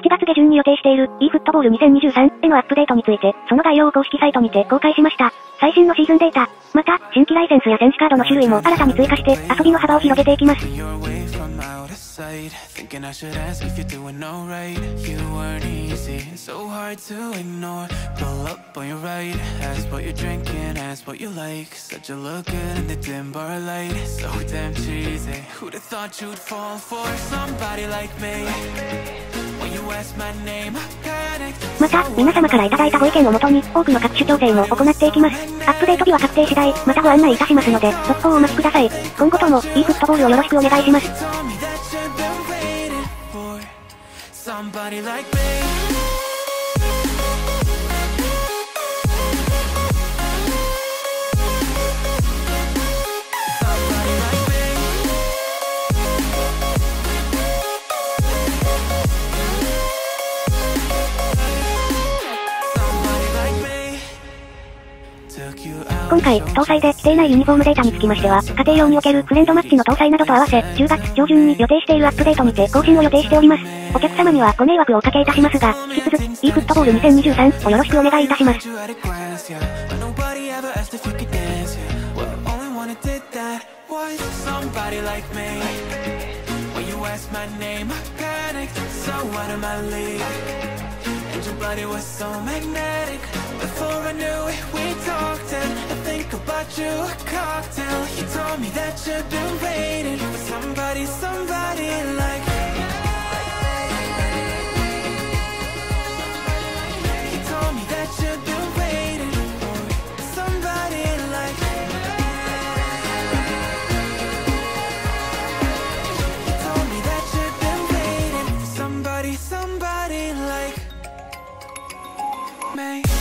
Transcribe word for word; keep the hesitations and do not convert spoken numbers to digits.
ちがつ下旬に予定している e フットボールにせんにじゅうさんへのアップデートについて、その概要を公式サイトにて公開しました。最新のシーズンデータ、また、新規ライセンスや選手カードの種類も新たに追加して、遊びの幅を広げていきます。 Thinking I should ask if you're doing alright. You weren't easy, so hard to ignore. Pull up on your right, ask what you're drinking, ask what you like. Said you look good in the dim bar light, so damn cheesy. Who'd have thought you'd fall for somebody like me? When you ask my name, I panicked. また、皆様からいただいたご意見をもとに、多くの各種調整も行っていきます。アップデート日は確定次第、またご案内いたしますので、続報をお待ちください。今後とも、e フットボールをよろしくお願いします。 Somebody like me. Somebody like me. Somebody like me. Took you out. 今回、搭載で規定ないユニフォームデータにつきましては、家庭用におけるフレンドマッチの搭載などと合わせ、じゅうがつ上旬に予定しているアップデートにて更新を予定しております。お客様にはご迷惑をおかけいたしますが、引き続き e フットボールにせんにじゅうさんをよろしくお願いいたします。 Your body was so magnetic. Before I knew it, we talked and I think about you, a cocktail. You told me that you've been waiting for somebody, somebody like me. You told me that you've been waiting for somebody like me. You told me that you've been waiting for somebody, somebody like me.